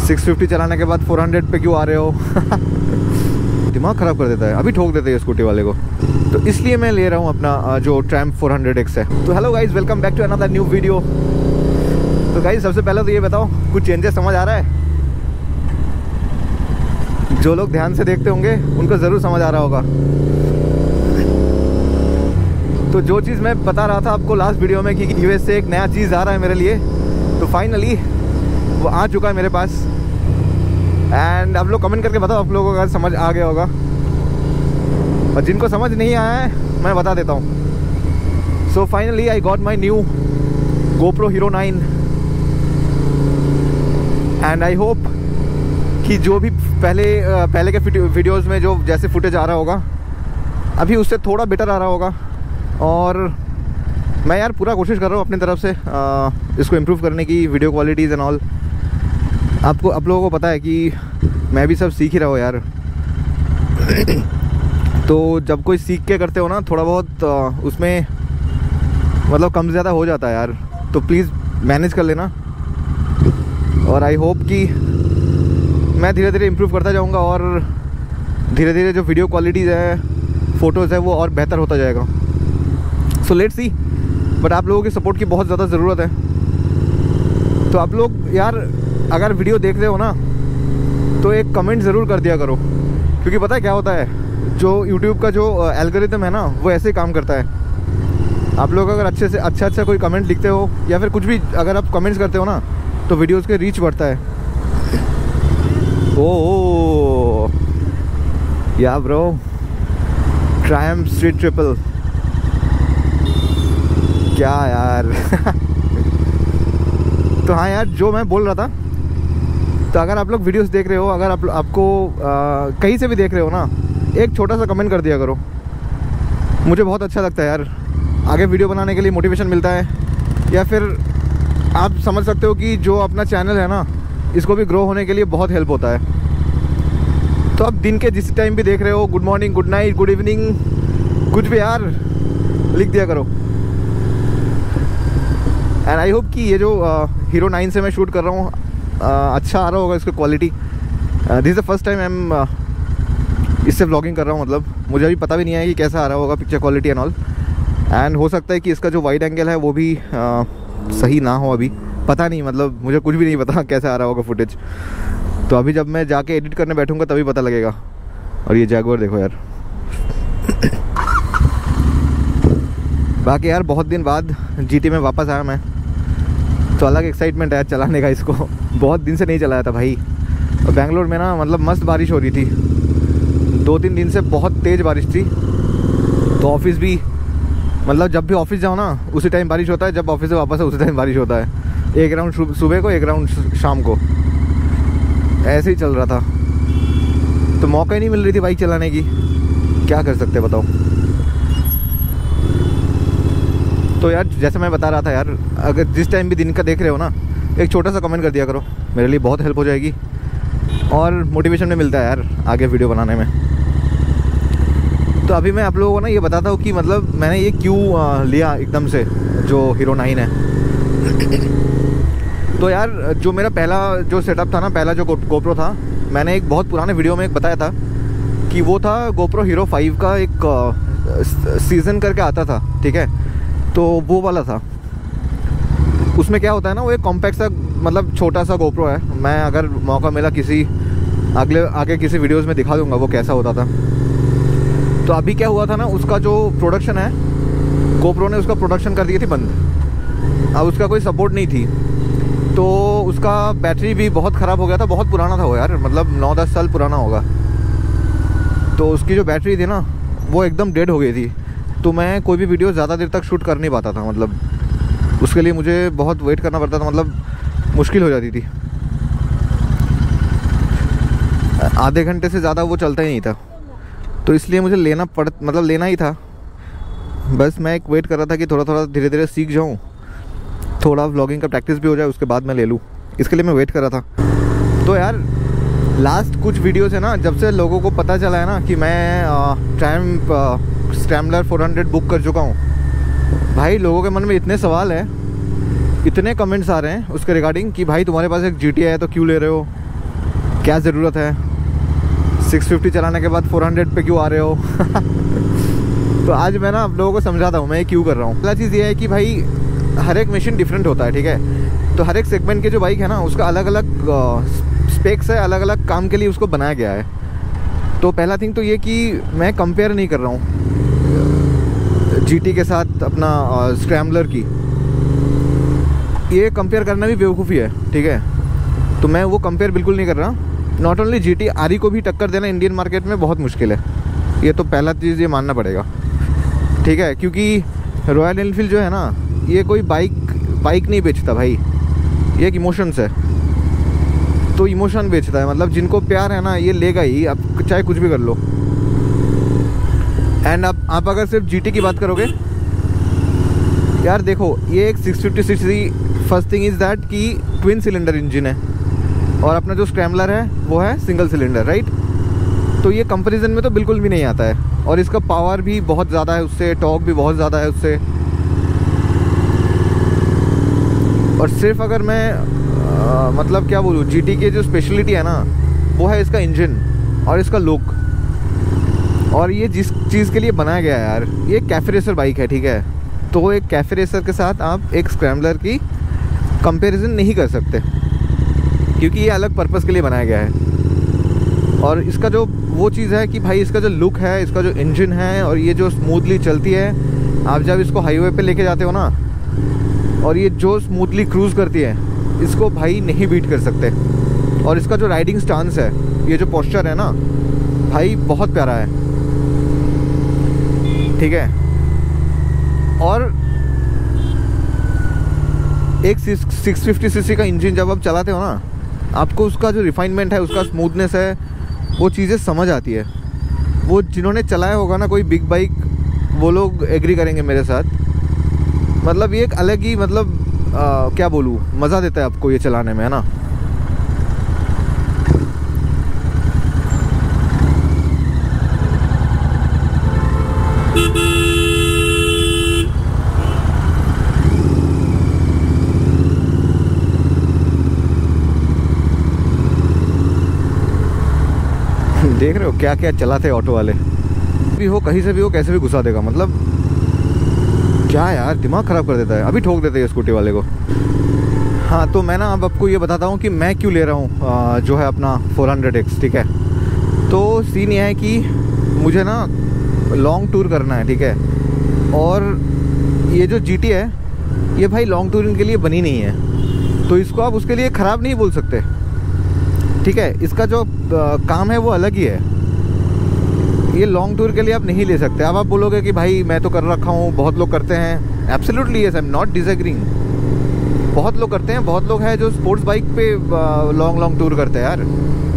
650 चलाने के बाद 400 पे क्यों आ रहे हो? दिमाग ख़राब कर देता है, अभी ठोक देते हैं स्कूटी वाले को। तो इसलिए मैं ले रहा हूँ अपना जो ट्रैम्प 400X है। तो hello guys, welcome back to another new video. तो गाइज सबसे पहले तो ये बताओ, कुछ चेंजेस समझ आ रहा है? जो लोग ध्यान से देखते होंगे उनको ज़रूर समझ आ रहा होगा। तो जो चीज़ मैं बता रहा था आपको लास्ट वीडियो में कि यूएस से एक नया चीज़ आ रहा है मेरे लिए, तो फाइनली वो आ चुका है मेरे पास। एंड आप लोग कमेंट करके बताओ आप लोगों को अगर समझ आ गया होगा, और जिनको समझ नहीं आया है मैं बता देता हूँ। So finally I got my new GoPro Hero 9 and I hope कि जो भी पहले के वीडियोज़ में जो जैसे फुटेज आ रहा होगा अभी उससे थोड़ा बेटर आ रहा होगा। और मैं यार पूरा कोशिश कर रहा हूँ अपनी तरफ से इसको इम्प्रूव करने की, वीडियो क्वालिटीज़ एंड ऑल। आप लोगों को पता है कि मैं भी सब सीख ही रहा हूँ यार। तो जब कोई सीख के करते हो ना, थोड़ा बहुत उसमें मतलब कम ज़्यादा हो जाता है यार। तो प्लीज़ मैनेज कर लेना। और आई होप कि मैं धीरे धीरे इम्प्रूव करता जाऊँगा और धीरे धीरे जो वीडियो क्वालिटीज़ है, फ़ोटोज़ है, वो और बेहतर होता जाएगा। So let's see. बट आप लोगों की सपोर्ट की बहुत ज़्यादा ज़रूरत है। तो आप लोग यार अगर वीडियो देख रहे हो ना, तो एक कमेंट ज़रूर कर दिया करो, क्योंकि पता है क्या होता है, जो YouTube का जो एल्गोरिथम है ना, वो ऐसे ही काम करता है। आप लोग अगर अच्छे से अच्छा कोई कमेंट लिखते हो या फिर कुछ भी अगर आप कमेंट्स करते हो ना, तो वीडियोज़ के रीच बढ़ता है। ओ या ब्रो, ट्रायम्फ स्ट्रीट ट्रिपल, क्या यार। तो हाँ यार, जो मैं बोल रहा था, तो अगर आप लोग वीडियोस देख रहे हो, अगर आपको कहीं से भी देख रहे हो ना, एक छोटा सा कमेंट कर दिया करो। मुझे बहुत अच्छा लगता है यार, आगे वीडियो बनाने के लिए मोटिवेशन मिलता है। या फिर आप समझ सकते हो कि जो अपना चैनल है ना, इसको भी ग्रो होने के लिए बहुत हेल्प होता है। तो अब दिन के जिस टाइम भी देख रहे हो, good morning, good night, good evening, कुछ भी यार लिख दिया करो। एंड आई होप कि ये जो हीरो 9 से मैं शूट कर रहा हूँ अच्छा आ रहा होगा इसकी quality. This is the first time I am इससे व्लॉगिंग कर रहा हूँ। मतलब मुझे अभी पता भी नहीं है कि कैसा आ रहा होगा picture quality and all. And हो सकता है कि इसका जो वाइड एंगल है वो भी सही ना हो, अभी पता नहीं, मतलब मुझे कुछ भी नहीं पता कैसा आ रहा होगा फुटेज। तो अभी जब मैं जाके एडिट करने बैठूँगा तभी पता लगेगा। और ये जैगुआर देखो यार। बाकी यार बहुत दिन बाद GT में वापस आया मैं, तो अलग एक्साइटमेंट है यार चलाने का इसको। बहुत दिन से नहीं चलाया था भाई। और बेंगलोर में ना मतलब मस्त बारिश हो रही थी, 2-3 दिन से बहुत तेज़ बारिश थी। तो ऑफिस भी, मतलब जब भी ऑफिस जाओ ना उसी टाइम बारिश होता है, जब ऑफिस से वापस है उसी टाइम बारिश होता है। एक राउंड सुबह को, एक राउंड शाम को, ऐसे ही चल रहा था। तो मौका ही नहीं मिल रही थी बाइक चलाने की, क्या कर सकते बताओ। तो यार जैसे मैं बता रहा था यार, अगर जिस टाइम भी दिन का देख रहे हो ना, एक छोटा सा कमेंट कर दिया करो, मेरे लिए बहुत हेल्प हो जाएगी और मोटिवेशन भी मिलता है यार आगे वीडियो बनाने में। तो अभी मैं आप लोगों को ना ये बताता हूँ कि मतलब मैंने ये क्यों लिया एकदम से जो हीरो 9 है। तो यार जो मेरा पहला जो सेटअप था ना, पहला जो GoPro था, मैंने एक बहुत पुराने वीडियो में एक बताया था कि वो था GoPro Hero 5 का एक सीज़न करके आता था, ठीक है। तो वो वाला था। उसमें क्या होता है ना, वो एक कॉम्पैक्ट सा, मतलब छोटा सा GoPro है। मैं अगर मौका मिला किसी आगे किसी वीडियोस में दिखा दूंगा वो कैसा होता था। तो अभी क्या हुआ था ना, उसका जो प्रोडक्शन है, GoPro ने उसका प्रोडक्शन कर दी थी बंद। अब उसका कोई सपोर्ट नहीं थी, तो उसका बैटरी भी बहुत ख़राब हो गया था। बहुत पुराना था वो यार, मतलब 9-10 साल पुराना होगा। तो उसकी जो बैटरी थी ना, वो एकदम डेड हो गई थी। तो मैं कोई भी वीडियो ज़्यादा देर तक शूट कर नहीं पाता था। मतलब उसके लिए मुझे बहुत वेट करना पड़ता था, मतलब मुश्किल हो जाती थी। आधे घंटे से ज़्यादा वो चलता ही नहीं था। तो इसलिए मुझे लेना ही था। बस मैं एक वेट कर रहा था कि थोड़ा थोड़ा धीरे धीरे सीख जाऊँ, थोड़ा व्लॉगिंग का प्रैक्टिस भी हो जाए, उसके बाद मैं ले लूँ। इसके लिए मैं वेट कर रहा था। तो यार लास्ट कुछ वीडियोस है ना, जब से लोगों को पता चला है ना कि मैं ट्रायम्फ स्क्रैम्बलर 400 बुक कर चुका हूँ, भाई लोगों के मन में इतने सवाल हैं, इतने कमेंट्स आ रहे हैं उसके रिगार्डिंग कि भाई तुम्हारे पास एक GT है तो क्यों ले रहे हो, क्या ज़रूरत है 650 चलाने के बाद 400 पे क्यों आ रहे हो। तो आज मैं ना आप लोगों को समझाता हूँ मैं ये क्यों कर रहा हूँ। पहला चीज़ ये है कि भाई हर एक मशीन डिफरेंट होता है, ठीक है। तो हर एक सेगमेंट के जो बाइक है ना उसका अलग अलग स्पेक्स है, अलग अलग काम के लिए उसको बनाया गया है। तो पहला थिंग तो ये कि मैं कंपेयर नहीं कर रहा हूँ GT के साथ अपना स्क्रैम्बलर की। ये कंपेयर करना भी बेवकूफ़ी है, ठीक है। तो मैं वो कंपेयर बिल्कुल नहीं कर रहा। नॉट ओनली GT, RE को भी टक्कर देना इंडियन मार्केट में बहुत मुश्किल है। ये तो पहला चीज़ ये मानना पड़ेगा, ठीक है। क्योंकि रॉयल एनफील्ड जो है ना ये कोई बाइक नहीं बेचता भाई, ये एक इमोशंस है। तो इमोशन बेचता है, मतलब जिनको प्यार है ना ये लेगा ही, आप चाहे कुछ भी कर लो। एंड आप अगर सिर्फ GT की बात करोगे यार, देखो ये एक 650cc, first thing is that कि ट्विन सिलेंडर इंजन है और अपना जो स्क्रैम्बलर है वो है सिंगल सिलेंडर, राइट। तो ये कंपैरिजन में तो बिल्कुल भी नहीं आता है। और इसका पावर भी बहुत ज़्यादा है उससे, टॉर्क भी बहुत ज़्यादा है उससे। और सिर्फ अगर मैं मतलब क्या बोलूँ, GT की जो स्पेशलिटी है ना वो है इसका इंजन और इसका लुक। और ये जिस चीज़ के लिए बनाया गया है यार, ये कैफे रेसर बाइक है, ठीक है। तो एक कैफे रेसर के साथ आप एक स्क्रैम्बलर की कंपैरिजन नहीं कर सकते, क्योंकि ये अलग पर्पस के लिए बनाया गया है। और इसका जो वो चीज़ है कि भाई इसका जो लुक है, इसका जो इंजन है और ये जो स्मूथली चलती है, आप जब इसको हाईवे पे लेके जाते हो ना और ये जो स्मूथली क्रूज़ करती है, इसको भाई नहीं बीट कर सकते। और इसका जो राइडिंग स्टांस है, ये जो पोस्चर है ना भाई बहुत प्यारा है, ठीक है। और एक 650cc का इंजन जब आप चलाते हो ना, आपको उसका जो रिफाइनमेंट है, उसका स्मूथनेस है, वो चीज़ें समझ आती है। वो जिन्होंने चलाया होगा ना कोई बिग बाइक, वो लोग एग्री करेंगे मेरे साथ। मतलब ये एक अलग ही मतलब क्या बोलूँ, मज़ा देता है आपको ये चलाने में, है ना। देख रहे हो क्या क्या चलाते हैं ऑटो वाले, भी हो कहीं से भी हो कैसे भी घुसा देगा। मतलब क्या यार, दिमाग ख़राब कर देता है। अभी ठोक देते हैं स्कूटी वाले को। हाँ, तो मैं ना अब आपको ये बताता हूँ कि मैं क्यों ले रहा हूँ जो है अपना 400X, ठीक है। तो सीन ये है कि मुझे ना लॉन्ग टूर करना है, ठीक है। और ये जो GT है ये भाई लॉन्ग टूरिंग के लिए बनी नहीं है, तो इसको आप उसके लिए ख़राब नहीं बोल सकते, ठीक है। इसका जो काम है वो अलग ही है। ये लॉन्ग टूर के लिए आप नहीं ले सकते। अब आप बोलोगे कि भाई मैं तो कर रखा हूँ, बहुत लोग करते हैं। Absolutely yes, I am not disagreeing. बहुत लोग करते हैं, बहुत लोग हैं जो स्पोर्ट्स बाइक पे लॉन्ग टूर करते हैं यार।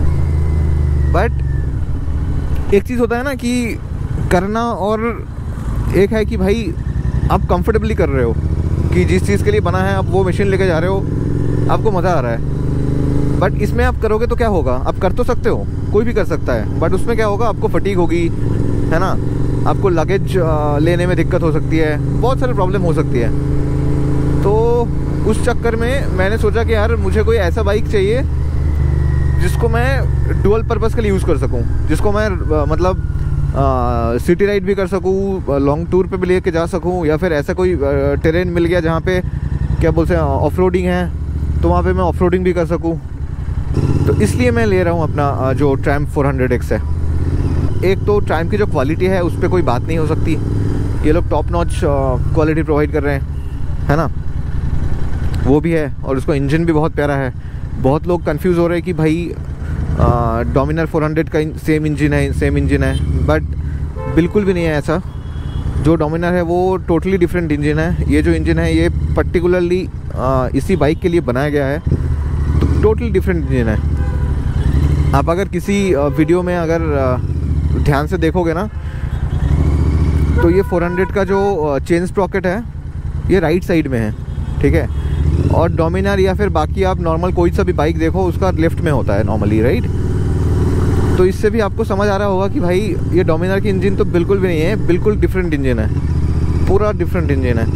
बट एक चीज़ होता है ना कि करना, और एक है कि भाई आप कंफर्टेबली कर रहे हो, कि जिस चीज़ के लिए बना है आप वो मशीन लेके जा रहे हो, आपको मज़ा आ रहा है। बट इसमें आप करोगे तो क्या होगा, आप कर तो सकते हो, कोई भी कर सकता है, बट उसमें क्या होगा, आपको फटीग होगी, है ना। आपको लगेज लेने में दिक्कत हो सकती है, बहुत सारी प्रॉब्लम हो सकती है। तो उस चक्कर में मैंने सोचा कि यार मुझे कोई ऐसा बाइक चाहिए जिसको मैं डुअल पर्पस के लिए यूज़ कर सकूं, जिसको मैं मतलब सिटी राइड भी कर सकूं, लॉन्ग टूर पे भी लेके जा सकूं, या फिर ऐसा कोई टेरेन मिल गया जहाँ पे क्या बोलते हैं ऑफ रोडिंग है, तो वहाँ पे मैं ऑफ रोडिंग भी कर सकूं। तो इसलिए मैं ले रहा हूँ अपना जो ट्रायम्फ 400X है। एक तो ट्रायम्फ की जो क्वालिटी है उस पर कोई बात नहीं हो सकती, ये लोग टॉप नॉच क्वालिटी प्रोवाइड कर रहे हैं, है ना, वो भी है। और उसका इंजन भी बहुत प्यारा है। बहुत लोग कंफ्यूज हो रहे हैं कि भाई डोमिनार 400 का सेम इंजन है, बट बिल्कुल भी नहीं है ऐसा। जो डोमिनार है वो टोटली डिफरेंट इंजन है। ये जो इंजन है ये पर्टिकुलरली इसी बाइक के लिए बनाया गया है, तो टोटली डिफरेंट इंजन है। आप अगर किसी वीडियो में अगर ध्यान से देखोगे ना, तो ये 400 का जो चेन स्प्रॉकेट है ये राइट साइड में है, ठीक है। और डोमिनार या फिर बाकी आप नॉर्मल कोई सा भी बाइक देखो उसका लेफ्ट में होता है नॉर्मली, राइट। तो इससे भी आपको समझ आ रहा होगा कि भाई ये डोमिनार की इंजन तो बिल्कुल भी नहीं है, बिल्कुल डिफरेंट इंजन है, पूरा डिफरेंट इंजन है।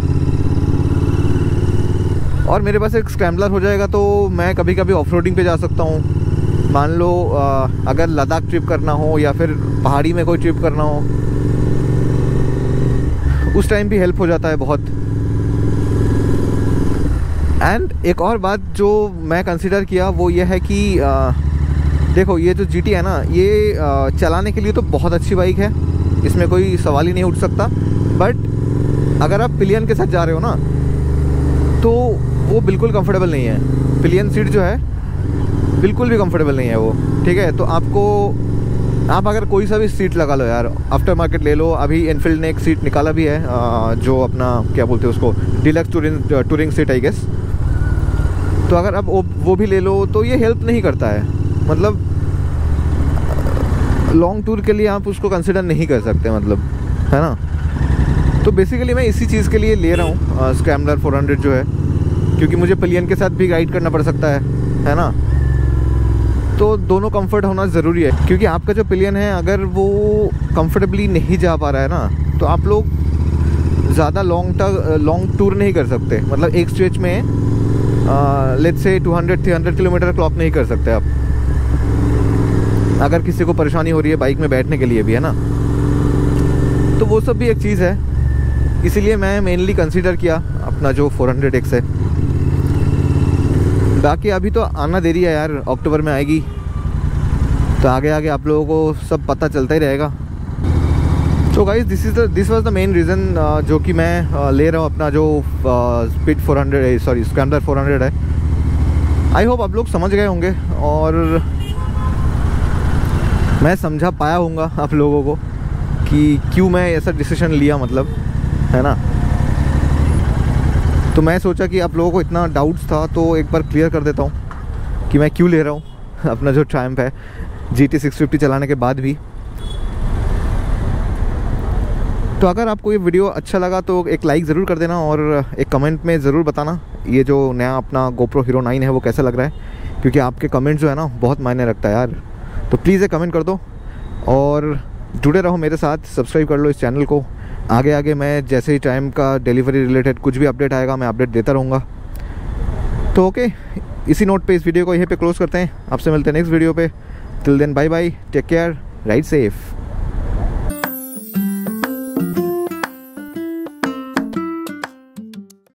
और मेरे पास एक स्क्रैम्बलर हो जाएगा तो मैं कभी कभी ऑफ रोडिंग पे जा सकता हूँ, मान लो अगर लद्दाख ट्रिप करना हो या फिर पहाड़ी में कोई ट्रिप करना हो, उस टाइम भी हेल्प हो जाता है बहुत। एंड एक और बात जो मैं कंसिडर किया वो ये है कि देखो ये जो GT है ना, ये चलाने के लिए तो बहुत अच्छी बाइक है, इसमें कोई सवाल ही नहीं उठ सकता। बट अगर आप पिलियन के साथ जा रहे हो ना, तो वो बिल्कुल कंफर्टेबल नहीं है। पिलियन सीट जो है बिल्कुल भी कंफर्टेबल नहीं है वो, ठीक है। तो आप अगर कोई सा भी सीट लगा लो यार, आफ्टर मार्केट ले लो। अभी एनफील्ड ने एक सीट निकाला भी है, जो अपना क्या बोलते हैं उसको, deluxe touring seat I guess. तो अगर आप वो भी ले लो तो ये हेल्प नहीं करता है, मतलब लॉन्ग टूर के लिए आप उसको कंसिडर नहीं कर सकते, मतलब, है ना। तो बेसिकली मैं इसी चीज़ के लिए ले रहा हूँ स्क्रैम्बलर 400 जो है, क्योंकि मुझे पिलियन के साथ भी राइड करना पड़ सकता है ना। तो दोनों कंफर्ट होना ज़रूरी है, क्योंकि आपका जो पिलियन है अगर वो कंफर्टेबली नहीं जा पा रहा है ना, तो आप लोग ज़्यादा लॉन्ग टूर नहीं कर सकते। मतलब एक स्ट्रेच में लेट्स से 200-300 किलोमीटर क्लॉक नहीं कर सकते आप, अगर किसी को परेशानी हो रही है बाइक में बैठने के लिए भी, है ना। तो वो सब भी एक चीज़ है, इसीलिए मैं मेनली कंसीडर किया अपना जो 400X है। बाकी अभी तो आना देरी है यार, अक्टूबर में आएगी, तो आगे आगे आप लोगों को सब पता चलता ही रहेगा। तो guys this was the main reason जो कि मैं ले रहा हूँ अपना जो स्क्रैम्बलर 400 है। आई होप आप लोग समझ गए होंगे और मैं समझा पाया होऊंगा आप लोगों को कि क्यों मैं ऐसा डिसीजन लिया, मतलब, है ना। तो मैं सोचा कि आप लोगों को इतना डाउट्स था तो एक बार क्लियर कर देता हूँ कि मैं क्यों ले रहा हूँ अपना जो ट्रायम्फ है GT 650 चलाने के बाद भी। तो अगर आपको ये वीडियो अच्छा लगा तो एक लाइक ज़रूर कर देना और एक कमेंट में ज़रूर बताना ये जो नया अपना GoPro Hero 9 है वो कैसा लग रहा है, क्योंकि आपके कमेंट जो है ना बहुत मायने रखता है यार। तो प्लीज़ एक कमेंट कर दो और जुड़े रहो मेरे साथ, सब्सक्राइब कर लो इस चैनल को। आगे आगे मैं जैसे ही टाइम का डिलीवरी रिलेटेड कुछ भी अपडेट आएगा मैं अपडेट देता रहूँगा। तो ओके, इसी नोट पे इस वीडियो को यहीं पे क्लोज़ करते हैं। आपसे मिलते हैं नेक्स्ट वीडियो पे। Till then bye bye, take care, ride safe.